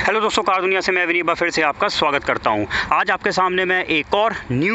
Hello दोस्तों, car दुनिया से मैं विनीबा फिर से आपका स्वागत करता हूं। आज आपके सामने मैं एक और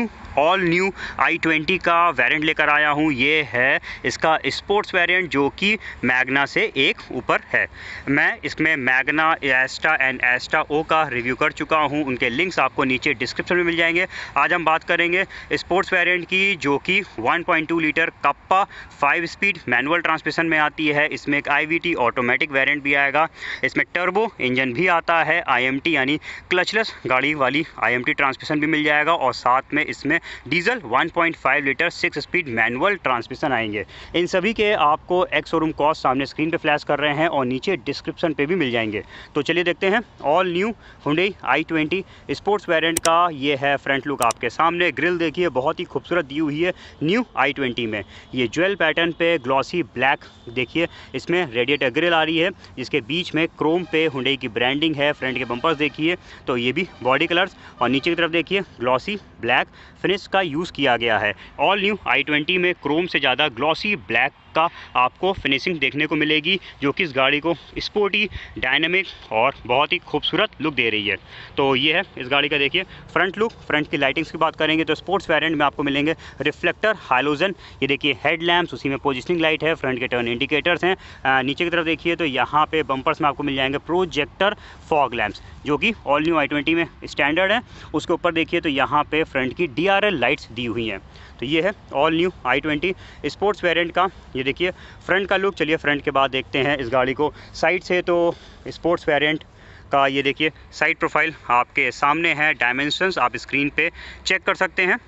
ऑल न्यू i20 का वेरिएंट लेकर आया हूं। ये है इसका स्पोर्ट्स वेरिएंट जो कि मैग्ना से एक ऊपर है। मैं इसमें मैग्ना, एस्टा एंड एस्टा ओ का रिव्यू कर चुका हूं। उनके लिंक्स आपको नीचे डिस्क्रिप्शन में मिल जाएंगे। आज हम बात करेंगे स्पोर्ट्स वेरिएंट की जो कि 1.2 litre Kappa 5 speed manual transmission में आती है। इसमें एक IVT ऑटोमेटिक वेरिएंट भी आएगा। इसमें टर्बो इंजन भी आता है, IMT यानी क्लचलेस गाड़ी वाली IMT ट्रांसमिशन भी मिल जाएगा और साथ में इसमें diesel 1.5 litre 6 speed manual transmission आएंगे। इन सभी के आपको एक्स शोरूम कॉस्ट सामने स्क्रीन पे फ्लैश कर रहे हैं और नीचे डिस्क्रिप्शन पे भी मिल जाएंगे। तो चलिए देखते हैं all new Hyundai i20 sports variant का। ये है फ्रंट लुक आपके सामने। ग्रिल देखिए बहुत ही खूबसूरत दी हुई है न्यू i20 में। ये ज्वेल पैटर्न पे ग्लॉसी ब्लैक देखिए, इसमें रेडिएटर ग्रिल आ रही है जिसके बीच में क्रोम पे Hyundai की ब्रांडिंग है। फ्रंट के बम्पर्स देखिए तो ये भी बॉडी कलर्स और नीचे की तरफ देखिए ग्लॉसी ब्लैक फिनिश का यूज़ किया गया है। ऑल न्यू i20 में क्रोम से ज़्यादा ग्लॉसी ब्लैक का आपको फिनिशिंग देखने को मिलेगी जो कि इस गाड़ी को स्पोर्टी, डायनामिक और बहुत ही खूबसूरत लुक दे रही है। तो ये है इस गाड़ी का देखिए फ्रंट लुक। फ्रंट की लाइटिंग्स की बात करेंगे तो स्पोर्ट्स वेरिएंट में आपको मिलेंगे रिफ्लेक्टर, हाइलोजन, ये देखिए हेड लैम्प्स, उसी में पोजिशनिंग लाइट है, फ्रंट के टर्न इंडिकेटर्स हैं। नीचे की तरफ देखिए तो यहाँ पे बम्पर्स में आपको मिल जाएंगे प्रोजेक्टर फॉग लैम्प्स जो कि ऑल न्यू i20 में स्टैंडर्ड है। उसके ऊपर देखिए तो यहाँ पे फ्रंट की DRL लाइट्स दी हुई हैं। तो ये है all new i20 sports variant का। ये देखिए फ्रंट का लुक। चलिए फ्रंट के बाद देखते हैं इस गाड़ी को साइड से। तो स्पोर्ट्स वेरिएंट का ये देखिए साइड प्रोफाइल आपके सामने है। डायमेंशंस आप स्क्रीन पे चेक कर सकते हैं।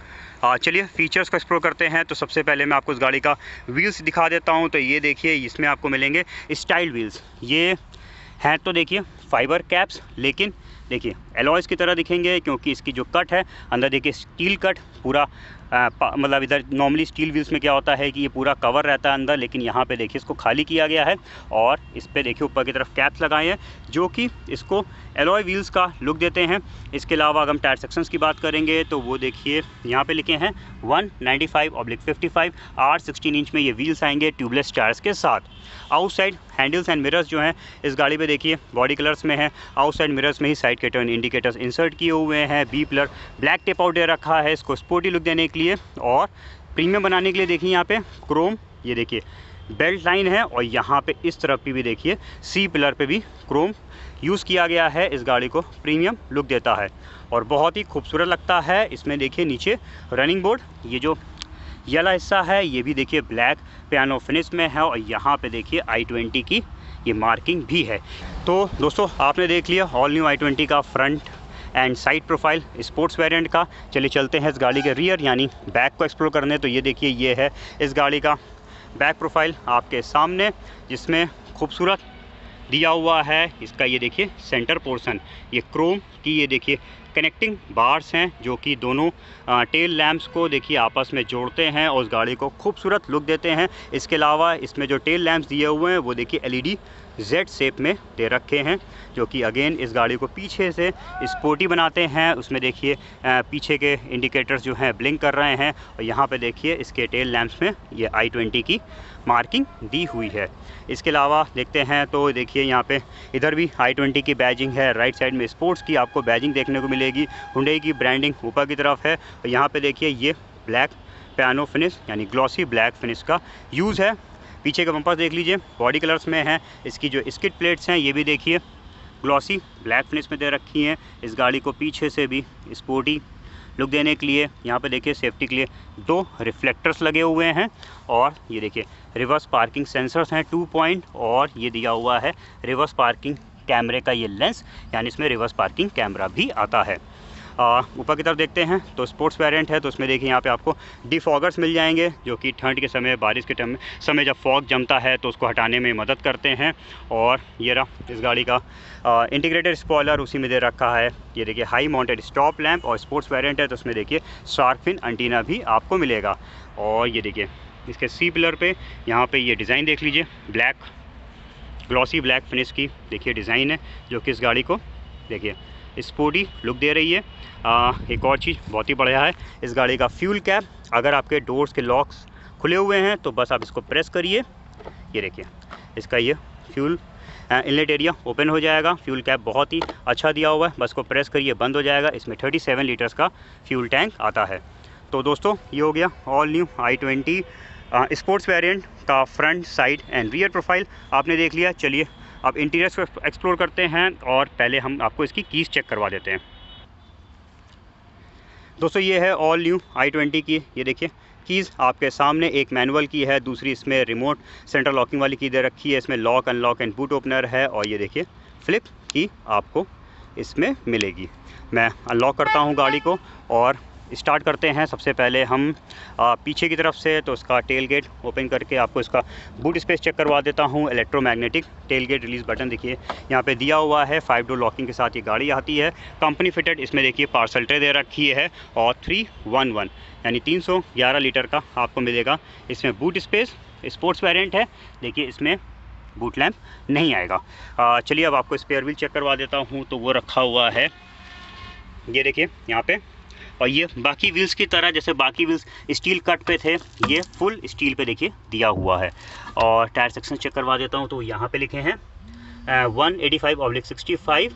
चलिए फीचर्स को एक्सप्लोर करते हैं। तो सबसे पहले मैं आपको इस गाड़ी का व्हील्स दिखा देता हूँ। तो ये देखिए इसमें आपको मिलेंगे स्टाइल व्हील्स। ये हैं तो देखिए फाइबर कैप्स, लेकिन देखिए एलॉयज़ की तरह दिखेंगे क्योंकि इसकी जो कट है अंदर देखिए स्टील कट पूरा मतलब इधर नॉर्मली स्टील व्हील्स में क्या होता है कि ये पूरा कवर रहता है अंदर, लेकिन यहाँ पे देखिए इसको खाली किया गया है और इस पे देखिए ऊपर की तरफ कैप्स लगाए हैं जो कि इसको एलॉय व्हील्स का लुक देते हैं। इसके अलावा अगर हम टायर सेक्शंस की बात करेंगे तो वो देखिए यहाँ पे लिखे हैं 195/55 R16 इंच में ये व्हील्स आएंगे ट्यूबलेस टायर्स के साथ। आउटसाइड हैंडल्स एंड मिरर्स जो हैं इस गाड़ी पे देखिए बॉडी कलर्स में है। आउटसाइड मिरर्स में ही साइड के टर्न इंडिकेटर्स इंसर्ट किए हुए हैं। B pillar black tape out दे रखा है इसको स्पोर्टी लुक देने के लिए और प्रीमियम बनाने के लिए देखिए यहाँ पे क्रोम, ये देखिए बेल्ट लाइन है और यहाँ पे इस तरफ भी देखिए सी पिलर पे भी क्रोम यूज़ किया गया है। इस गाड़ी को प्रीमियम लुक देता है और बहुत ही खूबसूरत लगता है। इसमें देखिए नीचे रनिंग बोर्ड, ये जो येला हिस्सा है ये भी देखिए ब्लैक पियानो फिनिश में है और यहाँ पे देखिए i20 की ये मार्किंग भी है। तो दोस्तों आपने देख लिया ऑल न्यू i20 का front and side profile sports variant का। चलिए चलते हैं इस गाड़ी के रियर यानी बैक को एक्सप्लोर करने। तो ये देखिए ये है इस गाड़ी का बैक प्रोफाइल आपके सामने जिसमें खूबसूरत दिया हुआ है इसका। ये देखिए सेंटर पोर्शन ये क्रोम की ये देखिए कनेक्टिंग बार्स हैं जो कि दोनों टेल लैम्प्स को देखिए आपस में जोड़ते हैं और उस गाड़ी को खूबसूरत लुक देते हैं। इसके अलावा इसमें जो टेल लैम्प्स दिए हुए हैं वो देखिए LED Z शेप में दे रखे हैं जो कि अगेन इस गाड़ी को पीछे से स्पोर्टी बनाते हैं। उसमें देखिए पीछे के इंडिकेटर्स जो हैं ब्लिंक कर रहे हैं और यहाँ पे देखिए इसके टेल लैम्प्स में ये i20 की मार्किंग दी हुई है। इसके अलावा देखते हैं तो देखिए यहाँ पे इधर भी i20 की बैजिंग है। राइट साइड में स्पोर्ट्स की आपको बैजिंग देखने को मिलेगी। Hyundai की ब्रांडिंग ऊपर की तरफ है और यहाँ पे देखिए ये ब्लैक पियानो फिनिश यानी ग्लॉसी ब्लैक फिनिश का यूज़ है। पीछे का बम्पर देख लीजिए बॉडी कलर्स में है। इसकी जो स्किड प्लेट्स हैं ये भी देखिए ग्लॉसी ब्लैक फिनिश में दे रखी हैं। इस गाड़ी को पीछे से भी स्पोर्टी लुक देने के लिए यहाँ पे देखिए सेफ्टी के लिए 2 रिफ्लेक्टर्स लगे हुए हैं और ये देखिए रिवर्स पार्किंग सेंसर्स हैं 2 पॉइंट और ये दिया हुआ है रिवर्स पार्किंग कैमरे का ये लेंस यानी इसमें रिवर्स पार्किंग कैमरा भी आता है। ऊपर की तरफ देखते हैं तो स्पोर्ट्स वेरिएंट है तो उसमें देखिए यहाँ पे आपको डिफॉगर्स मिल जाएंगे जो कि ठंड के समय, बारिश के समय जब फॉग जमता है तो उसको हटाने में मदद करते हैं। और ये रहा इस गाड़ी का इंटीग्रेटेड स्पॉइलर उसी में दे रखा है। ये देखिए हाई माउंटेड स्टॉप लैंप और स्पोर्ट्स वेरिएंट है तो उसमें देखिए शार्क फिन एंटीना भी आपको मिलेगा। और ये देखिए इसके सी पिलर पे यहाँ पे ये डिज़ाइन देख लीजिए ब्लैक ग्लॉसी ब्लैक फिनिश की देखिए डिज़ाइन है जो कि इस गाड़ी को देखिए स्पोर्टी लुक दे रही है। एक और चीज़ बहुत ही बढ़िया है इस गाड़ी का फ्यूल कैप। अगर आपके डोर्स के लॉक्स खुले हुए हैं तो बस आप इसको प्रेस करिए, ये देखिए इसका ये फ्यूल इनलेट एरिया ओपन हो जाएगा। फ्यूल कैप बहुत ही अच्छा दिया हुआ है, बस को प्रेस करिए बंद हो जाएगा। इसमें 37 लीटर्स का फ्यूल टैंक आता है। तो दोस्तों ये हो गया all new i20 sports variant का front, side and rear profile आपने देख लिया। चलिए अब इंटीरियर्स को एक्सप्लोर करते हैं और पहले हम आपको इसकी कीज़ चेक करवा देते हैं। दोस्तों ये है ऑल न्यू i20 की, ये देखिए कीज़ आपके सामने। एक मैनुअल की है, दूसरी इसमें रिमोट सेंटर लॉकिंग वाली की दे रखी है। इसमें lock, unlock and boot opener है और ये देखिए फ्लिप की आपको इसमें मिलेगी। मैं अनलॉक करता हूँ गाड़ी को और स्टार्ट करते हैं। सबसे पहले हम पीछे की तरफ से तो उसका टेल गेट ओपन करके आपको इसका बूट स्पेस चेक करवा देता हूँ। Electromagnetic tail gate release button देखिए यहाँ पे दिया हुआ है। 5 डोर लॉकिंग के साथ ये गाड़ी आती है। कंपनी फिटेड इसमें देखिए पार्सल ट्रे दे रखी है और 311 यानी 311 लीटर का आपको मिलेगा। इसमें बूट स्पेस स्पोर्ट्स वेरिएंट है। देखिए इसमें बूट लैम्प नहीं आएगा। चलिए अब आपको स्पेयर व्हील चेक करवा देता हूँ। तो वो रखा हुआ है, ये देखिए यहाँ पे। और ये बाकी व्हील्स की तरह, जैसे बाकी व्हील्स स्टील कट पे थे, ये फुल स्टील पे देखिए दिया हुआ है। और टायर सेक्शन चेक करवा देता हूँ। तो यहाँ पे लिखे हैं 185/65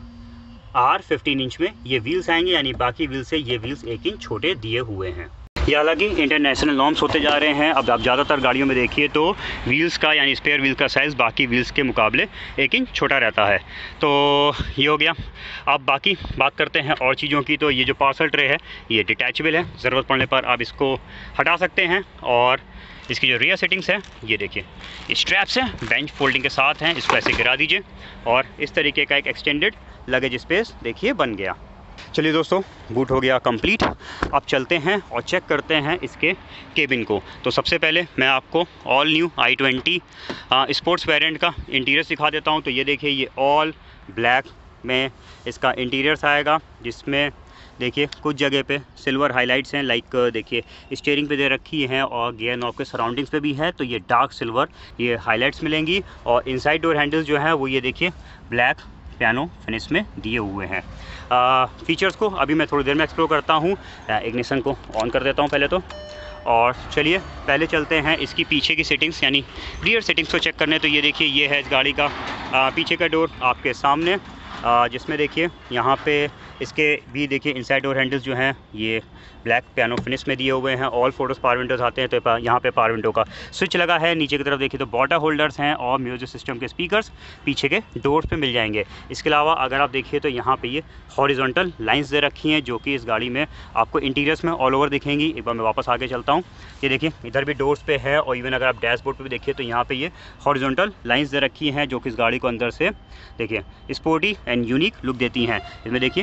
R 15 इंच में ये व्हील्स आएंगे, यानी बाकी व्हील्स से ये व्हील्स 1 इंच छोटे दिए हुए हैं। ये हालांकि इंटरनेशनल नॉर्म्स होते जा रहे हैं। अब आप ज़्यादातर गाड़ियों में देखिए तो व्हील्स का यानी स्पेयर व्हील का साइज़ बाकी व्हील्स के मुकाबले 1 इंच छोटा रहता है। तो ये हो गया। अब बाकी बात करते हैं और चीज़ों की। तो ये जो पार्सल ट्रे है ये डिटैचेबल है, ज़रूरत पड़ने पर आप इसको हटा सकते हैं। और इसकी जो रियर सेटिंग्स है ये देखिए स्ट्रैप्स हैं, बेंच फोल्डिंग के साथ हैं। इसको ऐसे गिरा दीजिए और इस तरीके का एक एक्सटेंडेड लगेज स्पेस देखिए बन गया। चलिए दोस्तों बूट हो गया कंप्लीट। अब चलते हैं और चेक करते हैं इसके केबिन को। तो सबसे पहले मैं आपको all new i20 sports variant का इंटीरियर दिखा देता हूं। तो ये देखिए ये ऑल ब्लैक में इसका इंटीरियर्स आएगा, जिसमें देखिए कुछ जगह पे सिल्वर हाइलाइट्स हैं। लाइक देखिए स्टीयरिंग पे दे रखी हैं और गियर नॉब के सराउंडिंग्स पे भी है, तो ये डार्क सिल्वर ये हाइलाइट्स मिलेंगी। और इनसाइड डोर हैंडल्स जो है वो ये देखिए ब्लैक पियानो फिनिश में दिए हुए हैं। फीचर्स को अभी मैं थोड़ी देर में एक्सप्लोर करता हूँ। इग्निशन को ऑन कर देता हूँ पहले तो। और चलिए पहले चलते हैं इसकी पीछे की सेटिंग्स यानी रियर सेटिंग्स को चेक करने। तो ये देखिए ये है इस गाड़ी का पीछे का डोर आपके सामने, जिसमें देखिए यहाँ पे इसके भी देखिए इनसाइड डोर हैंडल्स जो हैं ये ब्लैक पियानो फिनिश में दिए हुए हैं। ऑल फोटोज़ पावर विंडोज़ आते हैं। तो यहाँ पे पावर विंडो का स्विच लगा है। नीचे की तरफ देखिए तो बॉटल होल्डर्स हैं और म्यूजिक सिस्टम के स्पीकर्स पीछे के डोर्स पे मिल जाएंगे। इसके अलावा अगर आप देखिए तो यहाँ पे ये हॉरिजॉन्टल लाइंस दे रखी हैं, जो कि इस गाड़ी में आपको इंटीरियर्स में ऑल ओवर दिखेंगी। एक बार मैं वापस आगे चलता हूँ। ये देखिए इधर भी डोर्स पे है और इवन अगर आप डैशबोर्ड पे भी देखिए तो यहाँ पे ये हॉरिजॉन्टल लाइंस दे रखी हैं, जो कि इस गाड़ी को अंदर से देखिए स्पोर्टी एंड यूनिक लुक देती हैं। इसमें देखिए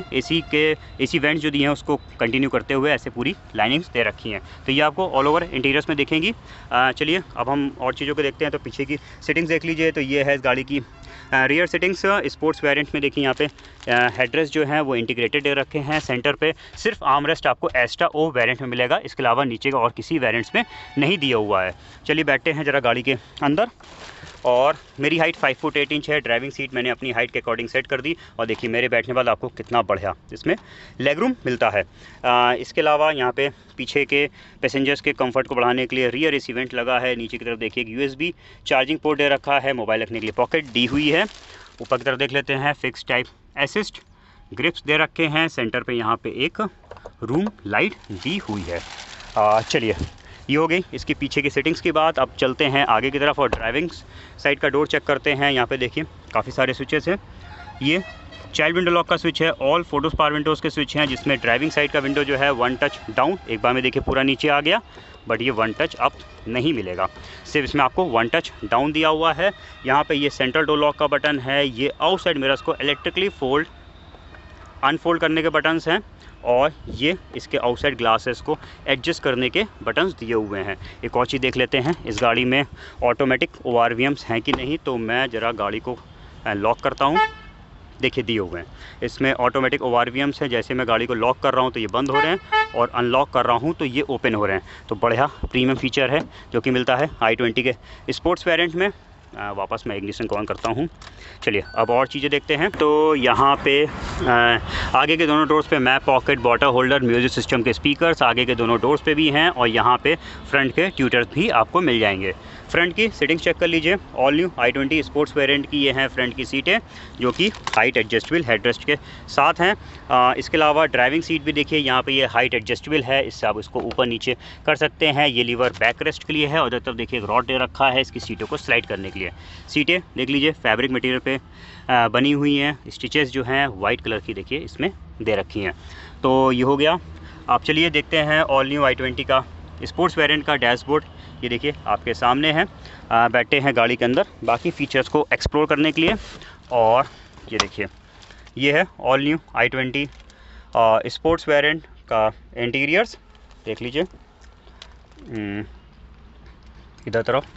एसी वेंट्स जो दिए हैं उसको कंटिन्यू करते हुए ऐसे पूरी लाइनिंग्स दे रखी हैं। तो ये आपको ऑल ओवर इंटीरियर्स में दिखेंगी। चलिए अब हम और चीज़ों को देखते हैं। तो पीछे की सेटिंग्स देख लीजिए। तो ये है इस गाड़ी की रियर सेटिंग्स स्पोर्ट्स वेरिएंट में। देखिए यहाँ पे हेडरेस्ट जो है वो इंटीग्रेटेड दे रखे हैं। सेंटर पे सिर्फ आर्मरेस्ट आपको एस्टा ओ वेरिएंट में मिलेगा, इसके अलावा नीचे का और किसी वेरिएंट्स में नहीं दिया हुआ है। चलिए बैठते हैं ज़रा गाड़ी के अंदर। और मेरी हाइट 5 फुट 8 इंच है। ड्राइविंग सीट मैंने अपनी हाइट के अकॉर्डिंग सेट कर दी और देखिए मेरे बैठने वाला आपको कितना बढ़िया इसमें लेग रूम मिलता है। इसके अलावा यहाँ पे पीछे के पैसेंजर्स के कंफर्ट को बढ़ाने के लिए रियर एसी वेंट लगा है। नीचे की तरफ देखिए एक USB चार्जिंग पोर्ट दे रखा है। मोबाइल रखने के लिए पॉकेट दी हुई है। ऊपर की तरफ देख लेते हैं फिक्स टाइप असिस्ट ग्रिप्स दे रखे हैं। सेंटर पे यहाँ पे एक रूम लाइट दी हुई है। चलिए ये हो गई इसकी पीछे की सेटिंग्स की बात। अब चलते हैं आगे की तरफ और ड्राइविंग साइड का डोर चेक करते हैं। यहाँ पे देखिए काफ़ी सारे स्विचेस हैं। ये चाइल्ड विंडो लॉक का स्विच है। ऑल फोटोज़ पावर विंडोज़ के स्विच हैं, जिसमें ड्राइविंग साइड का विंडो जो है 1 टच डाउन, एक बार में देखिए पूरा नीचे आ गया, बट ये 1 टच अप नहीं मिलेगा। सिर्फ इसमें आपको 1 टच डाउन दिया हुआ है। यहाँ पे ये सेंट्रल डोर लॉक का बटन है। ये आउटसाइड मिरर्स को इलेक्ट्रिकली फोल्ड अनफोल्ड करने के बटन्स हैं और ये इसके आउटसाइड ग्लासेस को एडजस्ट करने के बटन्स दिए हुए हैं। एक और चीज़ देख लेते हैं इस गाड़ी में ऑटोमेटिक ORVMs हैं कि नहीं। तो मैं ज़रा गाड़ी को लॉक करता हूँ। देखिए दिए हुए हैं इसमें ऑटोमेटिक ORVMs हैं। जैसे मैं गाड़ी को लॉक कर रहा हूँ तो ये बंद हो रहे हैं और अनलॉक कर रहा हूँ तो ये ओपन हो रहे हैं। तो बढ़िया प्रीमियम फीचर है जो कि मिलता है i20 के स्पोर्ट्स वेरिएंट में। वापस मैं इग्निशन को ऑन करता हूँ। चलिए अब और चीज़ें देखते हैं। तो यहाँ पे आगे के दोनों डोर्स पे map pocket bottle holder music system के स्पीकर्स आगे के दोनों डोर्स पे भी हैं और यहाँ पे फ्रंट के ट्यूटर्स भी आपको मिल जाएंगे। फ्रंट की सीटिंग चेक कर लीजिए। All new i20 sports variant की ये हैं फ्रंट की सीटें, जो कि हाइट एडजस्टेबल हेडरेस्ट के साथ हैं। इसके अलावा ड्राइविंग सीट भी देखिए यहाँ पे ये हाइट एडजस्टेबल है, इससे आप इसको ऊपर नीचे कर सकते हैं। ये लीवर बैक रेस्ट के लिए है और उधर तरफ देखिए एक रॉड दे रखा है इसकी सीटों को स्लाइड करने के लिए। सीटें देख लीजिए फैब्रिक मटेरियल पे बनी हुई हैं। स्टिचेस जो हैं वाइट कलर की देखिए इसमें दे रखी हैं। तो ये हो गया। आप चलिए देखते हैं ऑल न्यू i20 का स्पोर्ट्स वेरिएंट का डैशबोर्ड। ये देखिए आपके सामने है, बैठे हैं गाड़ी के अंदर बाकी फ़ीचर्स को एक्सप्लोर करने के लिए। और ये देखिए ये है all new i20 sports variant का इंटीरियर्स, देख लीजिए इधर तरफ।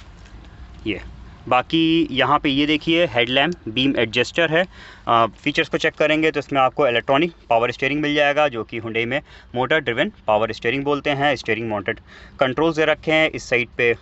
ये बाकी यहाँ पे ये देखिए हेडलैम्प बीम एडजस्टर है। फीचर्स को चेक करेंगे तो इसमें आपको इलेक्ट्रॉनिक पावर स्टीयरिंग मिल जाएगा, जो कि हुंडई में मोटर ड्रिवन पावर स्टीयरिंग बोलते हैं। स्टीयरिंग माउंटेड कंट्रोल्स दे रखे हैं, इस साइड पे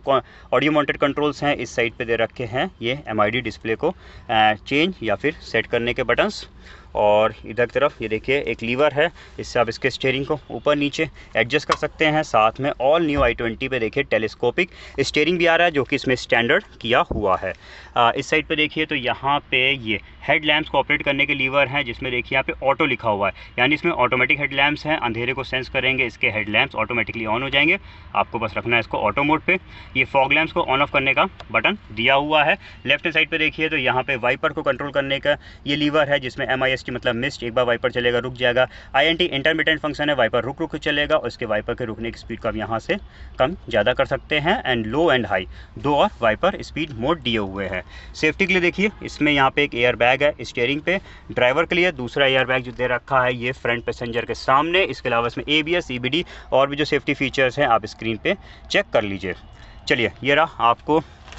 ऑडियो माउंटेड कंट्रोल्स हैं, इस साइड पे दे रखे हैं ये MID डिस्प्ले को चेंज या फिर सेट करने के बटन्स। और इधर की तरफ ये देखिए एक लीवर है, इससे आप इसके स्टीयरिंग को ऊपर नीचे एडजस्ट कर सकते हैं। साथ में ऑल न्यू i20 पे देखिए टेलीस्कोपिक स्टीयरिंग भी आ रहा है, जो कि इसमें स्टैंडर्ड किया हुआ है। इस साइड पे देखिए तो यहाँ पे ये हेडलैम्प्स को ऑपरेट करने के लीवर हैं, जिसमें देखिए यहाँ पे ऑटो लिखा हुआ है, यानी इसमें ऑटोमेटिक हेडलैम्प्स हैं। अंधेरे को सेंस करेंगे, इसके हेडलैम्प्स ऑटोमेटिकली ऑन हो जाएंगे। आपको बस रखना है इसको ऑटो मोड पे। ये फॉग लैम्प्स को ऑन ऑफ करने का बटन दिया हुआ है। लेफ्ट साइड पे देखिए तो यहाँ पे वाइपर को कंट्रोल करने का ये लीवर है, जिसमें MIST मतलब मिस्ट, एक बार वाइपर चलेगा रुक जाएगा। INT इंटरमिटेंट फंक्शन है, वाइपर रुक रुक चलेगा और इसके वाइपर के रुकने की स्पीड को आप यहाँ से कम ज़्यादा कर सकते हैं। एंड लो एंड हाई दो और वाइपर स्पीड मोड दिए हुए हैं। सेफ्टी के लिए देखिए इसमें यहाँ पे एक एयर बैग है स्टीयरिंग पे ड्राइवर के लिए, दूसरा एयर बैग जो दे रखा है ये फ्रंट पैसेंजर के सामने। इसके अलावा इसमें ABS EBD और भी जो सेफ्टी फीचर्स हैं आप स्क्रीन पे चेक कर लीजिए। चलिए ये रहा, आपको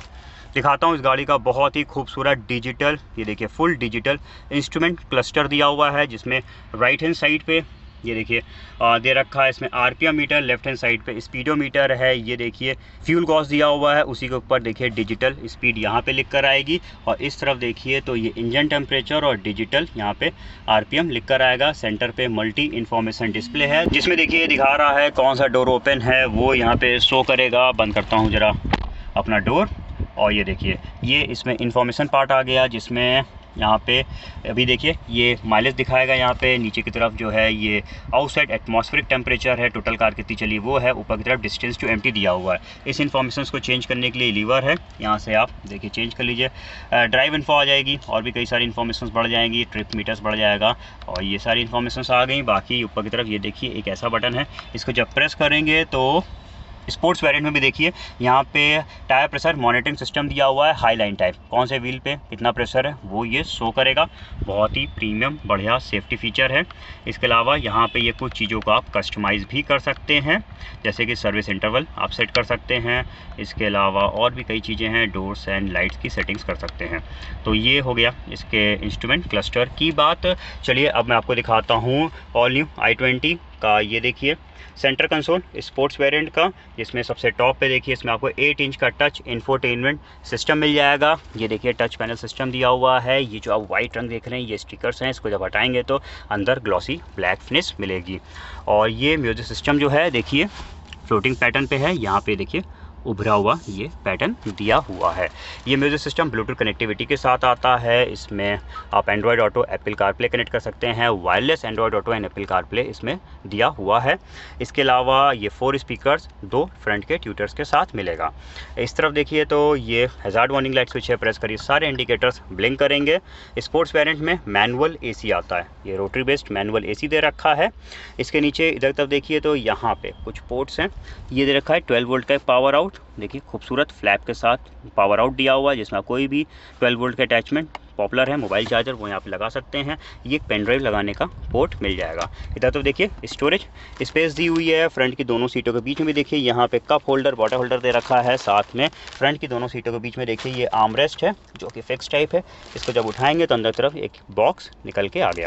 दिखाता हूँ इस गाड़ी का बहुत ही खूबसूरत डिजिटल, ये देखिए फुल डिजिटल इंस्ट्रूमेंट क्लस्टर दिया हुआ है, जिसमें राइट हैंड साइड पे ये देखिए दे रखा है इसमें RPM meter, left hand side पे स्पीडोमीटर है। ये देखिए फ्यूल कॉस्ट दिया हुआ है, उसी के ऊपर देखिए डिजिटल स्पीड यहाँ पे लिख कर आएगी। और इस तरफ देखिए तो ये इंजन टेम्परेचर और डिजिटल यहाँ पे RPM लिख कर आएगा। सेंटर पे मल्टी इन्फॉर्मेशन डिस्प्ले है, जिसमें देखिए दिखा रहा है कौन सा डोर ओपन है, वो यहाँ पे शो करेगा। बंद करता हूँ ज़रा अपना डोर। और ये देखिए ये इसमें इंफॉर्मेशन पार्ट आ गया, जिसमें यहाँ पे अभी देखिए ये माइलेज दिखाएगा। यहाँ पे नीचे की तरफ जो है ये आउटसाइड एटमॉस्फेरिक टेम्परेचर है, टोटल कार कितनी चली वो है। ऊपर की तरफ डिस्टेंस टू एम्प्टी दिया हुआ है। इस इन्फॉर्मेशन को चेंज करने के लिए लीवर है, यहाँ से आप देखिए चेंज कर लीजिए। ड्राइव इन्फो आ जाएगी और भी कई सारी इन्फॉर्मेशन बढ़ जाएंगी, ट्रिप मीटर्स बढ़ जाएगा और ये सारी इन्फॉर्मेशन आ गई। बाकी ऊपर की तरफ ये देखिए एक ऐसा बटन है, इसको जब प्रेस करेंगे तो स्पोर्ट्स वेरिएंट में भी देखिए यहाँ पे टायर प्रेशर मॉनिटरिंग सिस्टम दिया हुआ है। हाई लाइन टाइप कौन से व्हील पे कितना प्रेशर है वो ये शो करेगा। बहुत ही प्रीमियम बढ़िया सेफ्टी फीचर है। इसके अलावा यहाँ पे ये कुछ चीज़ों को आप कस्टमाइज़ भी कर सकते हैं, जैसे कि सर्विस इंटरवल आप सेट कर सकते हैं। इसके अलावा और भी कई चीज़ें हैं, डोर्स एंड लाइट्स की सेटिंग्स कर सकते हैं। तो ये हो गया इसके इंस्ट्रूमेंट क्लस्टर की बात। चलिए अब मैं आपको दिखाता हूँ ऑल न्यू i20 का। ये देखिए सेंटर कंसोल स्पोर्ट्स वेरिएंट का, जिसमें सबसे टॉप पे देखिए इसमें आपको 8 इंच का टच इंफोटेनमेंट सिस्टम मिल जाएगा। ये देखिए टच पैनल सिस्टम दिया हुआ है। ये जो आप वाइट रंग देख रहे हैं ये स्टिकर्स हैं, इसको जब हटाएंगे तो अंदर ग्लॉसी ब्लैक फिनिश मिलेगी। और ये म्यूजिक सिस्टम जो है देखिए फ्लोटिंग पैटर्न पे है, यहाँ पे देखिए उभरा हुआ ये पैटर्न दिया हुआ है। ये म्यूजिक सिस्टम ब्लूटूथ कनेक्टिविटी के साथ आता है। इसमें आप Android auto, Apple CarPlay connect कर सकते हैं। Wireless Android auto and Apple CarPlay इसमें दिया हुआ है। इसके अलावा ये 4 स्पीकर्स 2 फ्रंट के ट्यूटर्स के साथ मिलेगा। इस तरफ देखिए तो ये हैजार्ड वार्निंग लाइट स्विच है, प्रेस करिए सारे इंडिकेटर्स ब्लिंक करेंगे। स्पोर्ट्स वेरिएंट में मैनुअल AC आता है, ये रोटरी बेस्ड मैनुअल AC दे रखा है। इसके नीचे इधर तरफ देखिए तो यहाँ पे कुछ पोर्ट्स हैं। ये दे रखा है 12 वोल्ट का पावर आउट, देखिए खूबसूरत फ्लैप के साथ पावर आउट दिया हुआ है, जिसमें कोई भी 12 वोल्ट का अटैचमेंट पॉपुलर है मोबाइल चार्जर वो यहाँ पे लगा सकते हैं। ये एक पेन ड्राइव लगाने का पोर्ट मिल जाएगा। इधर तो देखिए स्टोरेज स्पेस दी हुई है। फ्रंट की दोनों सीटों के बीच में भी देखिए यहाँ पे कप होल्डर, बॉटल होल्डर दे रखा है। साथ में फ्रंट की दोनों सीटों के बीच में देखिए ये आर्म रेस्ट है, जो कि फिक्स टाइप है। इसको जब उठाएंगे तो अंदर तरफ एक बॉक्स निकल के आ गया।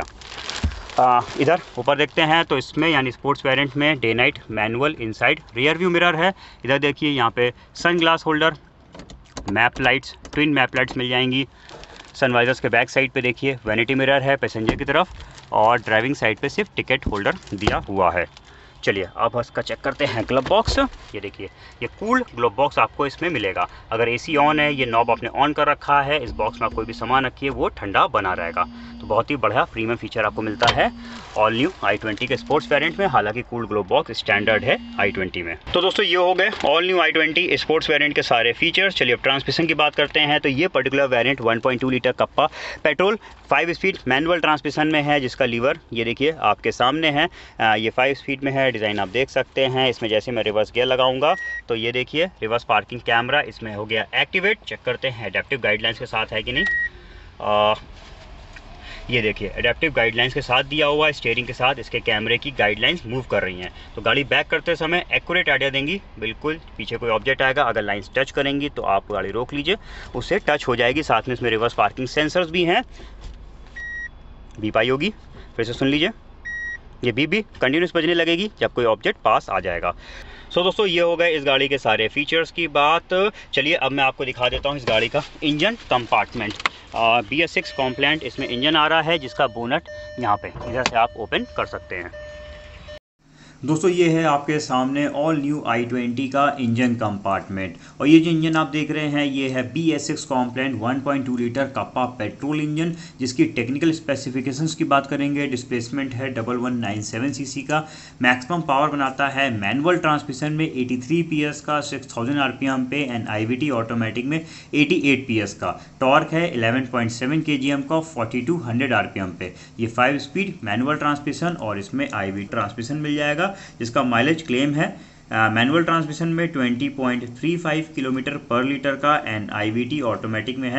इधर ऊपर देखते हैं तो इसमें यानी स्पोर्ट्स वेरिएंट में day night manual inside rear view mirror है। इधर देखिए यहाँ पे sun glass holder, map lights, twin map lights मिल जाएंगी। सनवाइजर्स के बैक साइड पे देखिए वैनिटी मिरर है पैसेंजर की तरफ, और ड्राइविंग साइड पे सिर्फ टिकट होल्डर दिया हुआ है। चलिए अब इसका चेक करते हैं ग्लव बॉक्स। ये देखिए, ये कूल ग्लव बॉक्स आपको इसमें मिलेगा। अगर एसी ऑन है, ये नॉब आपने ऑन कर रखा है, इस बॉक्स में आप कोई भी सामान रखिए वो ठंडा बना रहेगा। तो बहुत ही बढ़िया प्रीमियम फीचर आपको मिलता है ऑल न्यू i20 के स्पोर्ट्स वेरिएंट में। हालांकि कूल ग्लव बॉक्स स्टैंडर्ड है i20 में। तो दोस्तों ये हो गए all new i20 sports variant के सारे फीचर्स। चलिए अब ट्रांसमिशन की बात करते हैं। तो ये particular variant 1.2 litre Kappa petrol 5 speed manual transmission में है, जिसका लीवर ये देखिए आपके सामने है। ये 5 स्पीड में है, डिज़ाइन आप देख सकते हैं। इसमें जैसे मैं रिवर्स गियर लगाऊंगा तो ये देखिए रिवर्स पार्किंग कैमरा इसमें हो गया एक्टिवेट। चेक करते हैं एडेप्टिव गाइडलाइंस के साथ है कि नहीं। ये देखिए एडेप्टिव गाइडलाइंस के साथ दिया हुआ है, स्टीयरिंग के साथ इसके कैमरे की गाइडलाइंस मूव कर रही हैं। तो गाड़ी बैक करते समय एक्यूरेट आइडिया देंगी। बिल्कुल पीछे कोई ऑब्जेक्ट आएगा, अगर लाइंस टच करेंगी तो आप गाड़ी रोक लीजिए, उससे टच हो जाएगी। साथ में इसमें रिवर्स पार्किंग सेंसर्स भी हैं। बीप आई होगी, फिर से सुन लीजिए, ये बीप भी कंटिन्यूस बजने लगेगी जब कोई ऑब्जेक्ट पास आ जाएगा। सो दोस्तों ये हो गए इस गाड़ी के सारे फीचर्स की बात। चलिए अब मैं आपको दिखा देता हूँ इस गाड़ी का इंजन कंपार्टमेंट। BS6 कॉम्प्लाइंट इसमें इंजन आ रहा है, जिसका बोनट यहाँ पे इधर से आप ओपन कर सकते हैं। दोस्तों ये है आपके सामने ऑल न्यू i20 का इंजन कंपार्टमेंट। और ये जो इंजन आप देख रहे हैं ये है BS6 compliant 1.2 litre Kappa petrol engine, जिसकी टेक्निकल स्पेसिफिकेशंस की बात करेंगे। डिस्प्लेसमेंट है 1197 सीसी का, मैक्सिमम पावर बनाता है मैनुअल ट्रांसमिशन में 83 PS का 6000 RPM पे, एंड IVT ऑटोमेटिक में 88 PS का। टॉर्क है 11.7 kgm का 4200 RPM पे। ये 5 स्पीड मैनुअल ट्रांसमिशन और इसमें IVT ट्रांसमिशन मिल जाएगा, जिसका माइलेज क्लेम है मैनुअल ट्रांसमिशन में 20.35 किलोमीटर पर लीटर का, एंड IVT ऑटोमेटिक में है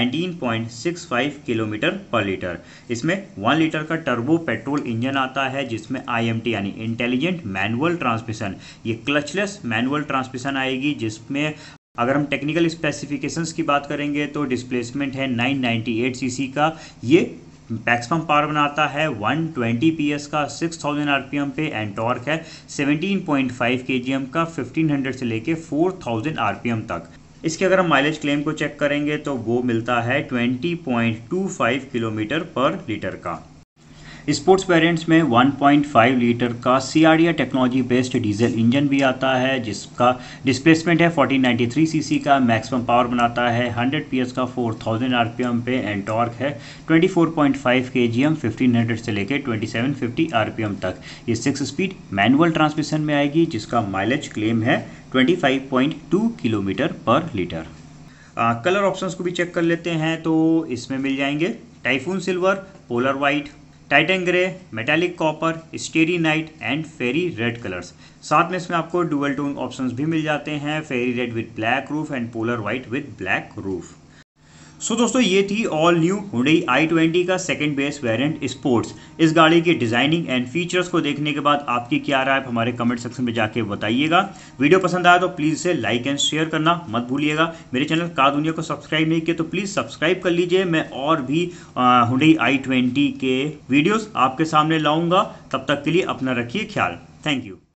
19.65 किलोमीटर पर लीटर। इसमें 1 लीटर का टर्बो पेट्रोल इंजन आता है, जिसमें IMT यानी इंटेलिजेंट मैनुअल ट्रांसमिशन, ये क्लचलेस मैनुअल ट्रांसमिशन आएगी। जिसमें अगर हम टेक्निकल स्पेसिफिकेशंस की बात करेंगे तो डिस्प्लेसमेंट है 998 सीसी का। ये मैक्सिमम पावर बनाता है 120 PS का 6000 RPM पे, एंड टॉर्क है 17.5 kgm का 1500 से लेके 4000 RPM तक। इसके अगर हम माइलेज क्लेम को चेक करेंगे तो वो मिलता है 20.25 किलोमीटर पर लीटर का। स्पोर्ट्स वेरिएंट्स में 1.5 लीटर का CRDI technology based diesel engine भी आता है, जिसका डिस्प्लेसमेंट है 1493 सीसी का, मैक्सिमम पावर बनाता है 100 PS का 4000 RPM पे, एंड टॉर्क है 24.5 kgm 1500 से लेके 2750 RPM तक। ये 6 स्पीड मैनुअल ट्रांसमिशन में आएगी, जिसका माइलेज क्लेम है 25.2 किलोमीटर पर लीटर। कलर ऑप्शंस को भी चेक कर लेते हैं। तो इसमें मिल जाएंगे typhoon silver, polar white, titan grey, metallic copper, starry night and fiery red colours. साथ में इसमें आपको डुअल टोन ऑप्शंस भी मिल जाते हैं, fiery red with black roof and polar white with black roof. So दोस्तों ये थी ऑल न्यू Hyundai i20 का सेकंड बेस वेरिएंट स्पोर्ट्स। इस गाड़ी की डिज़ाइनिंग एंड फीचर्स को देखने के बाद आपकी क्या राय है हमारे कमेंट सेक्शन में जाके बताइएगा। वीडियो पसंद आया तो प्लीज़ इसे लाइक एंड शेयर करना मत भूलिएगा। मेरे चैनल कार दुनिया को सब्सक्राइब नहीं किया तो प्लीज़ सब्सक्राइब कर लीजिए। मैं और भी Hyundai i20 के वीडियोज़ आपके सामने लाऊंगा। तब तक के लिए अपना रखिए ख्याल। Thank you.